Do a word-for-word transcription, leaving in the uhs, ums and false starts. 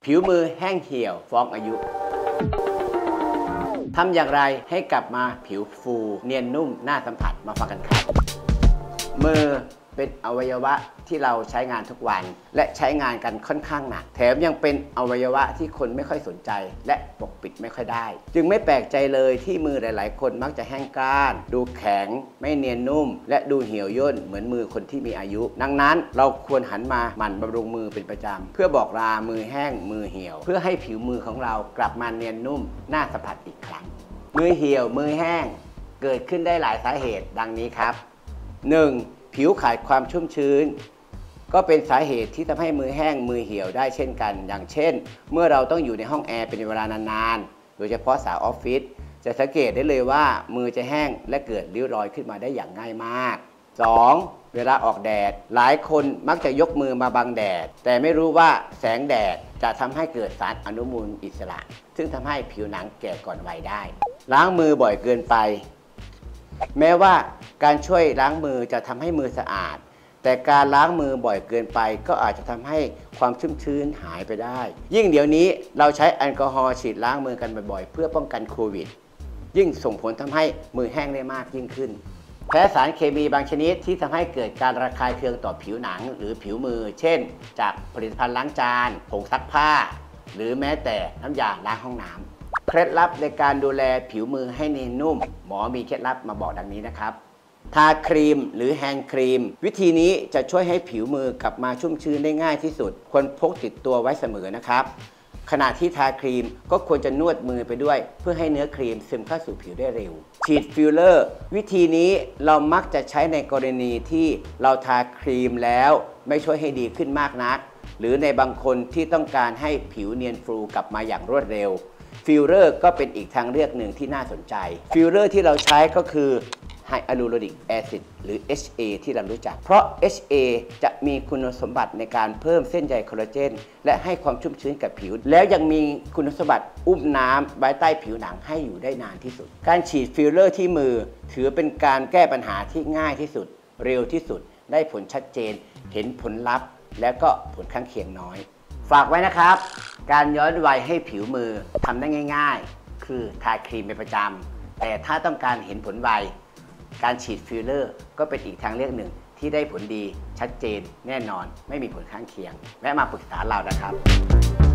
ผิวมือแห้งเหี่ยวฟ้องอายุทำอย่างไรให้กลับมาผิวฟูเนียนนุ่มน่าสัมผัสมาฟังกันครับมือเป็นอวัยวะที่เราใช้งานทุกวันและใช้งานกันค่อนข้างหนักแถมยังเป็นอวัยวะที่คนไม่ค่อยสนใจและปกปิดไม่ค่อยได้จึงไม่แปลกใจเลยที่มือหลายๆคนมักจะแห้งกร้านดูแข็งไม่เนียนนุ่มและดูเหี่ยวย่นเหมือนมือคนที่มีอายุดังนั้นเราควรหันมาหมั่นบำรุงมือเป็นประจำเพื่อบอกลามือแห้งมือเหี่ยวเพื่อให้ผิวมือของเรากลับมาเนียนนุ่มน่าสัมผัสอีกครั้งมือเหี่ยวมือแห้งเกิดขึ้นได้หลายสาเหตุดังนี้ครับ หนึ่ง. ผิวขาดความชุ่มชื้นก็เป็นสาเหตุที่ทำให้มือแห้งมือเหี่ยวได้เช่นกันอย่างเช่นเมื่อเราต้องอยู่ในห้องแอร์เป็นเวลานานๆโดยเฉพาะสาวออฟฟิศจะสังเกตได้เลยว่ามือจะแห้งและเกิดริ้วรอยขึ้นมาได้อย่างง่ายมาก สอง. เวลาออกแดดหลายคนมักจะยกมือมาบังแดดแต่ไม่รู้ว่าแสงแดดจะทำให้เกิดสารอนุมูลอิสระซึ่งทำให้ผิวหนังแก่ก่อนวัยได้ล้างมือบ่อยเกินไปแม้ว่าการช่วยล้างมือจะทำให้มือสะอาดแต่การล้างมือบ่อยเกินไปก็อาจจะทำให้ความชุ่มชื้นหายไปได้ยิ่งเดี๋ยวนี้เราใช้แอลกอฮอล์ฉีดล้างมือกันบ่อยๆเพื่อป้องกันโควิดยิ่งส่งผลทำให้มือแห้งได้มากยิ่งขึ้นแพ้สารเคมีบางชนิดที่ทำให้เกิดการระคายเคืองต่อผิวหนังหรือผิวมือเช่นจากผลิตภัณฑ์ล้างจานผงซักผ้าหรือแม้แต่น้ำยาล้างห้องน้ำเคล็ดลับในการดูแลผิวมือให้เนียนนุ่มหมอมีเคล็ดลับมาบอกดังนี้นะครับทาครีมหรือแฮนด์ครีมวิธีนี้จะช่วยให้ผิวมือกลับมาชุ่มชื้นได้ง่ายที่สุดควรพกติดตัวไว้เสมอนะครับขณะที่ทาครีมก็ควรจะนวดมือไปด้วยเพื่อให้เนื้อครีมซึมเข้าสู่ผิวได้เร็วฉีดฟิลเลอร์วิธีนี้เรามักจะใช้ในกรณีที่เราทาครีมแล้วไม่ช่วยให้ดีขึ้นมากนักหรือในบางคนที่ต้องการให้ผิวเนียนฟูกลับมาอย่างรวดเร็วฟิลเลอร์ก็เป็นอีกทางเลือกหนึ่งที่น่าสนใจฟิลเลอร์ที่เราใช้ก็คือไฮอะลูโรนิกแอซิดหรือ เอช เอ ที่เรารู้จักเพราะ เอช เอ จะมีคุณสมบัติในการเพิ่มเส้นใยคอลลาเจนและให้ความชุ่มชื้นกับผิวแล้วยังมีคุณสมบัติอุ้มน้ำไว้ใต้ผิวหนังให้อยู่ได้นานที่สุดการฉีดฟิลเลอร์ที่มือถือเป็นการแก้ปัญหาที่ง่ายที่สุดเร็วที่สุดได้ผลชัดเจนเห็นผลลัพธ์และก็ผลข้างเคียงน้อยฝากไว้นะครับการย้อนวัยให้ผิวมือทำได้ง่ายๆคือทาครีมเป็นประจำแต่ถ้าต้องการเห็นผลไวการฉีดฟิลเลอร์ก็เป็นอีกทางเลือกหนึ่งที่ได้ผลดีชัดเจนแน่นอนไม่มีผลข้างเคียงแวะมาปรึกษาเรานะครับ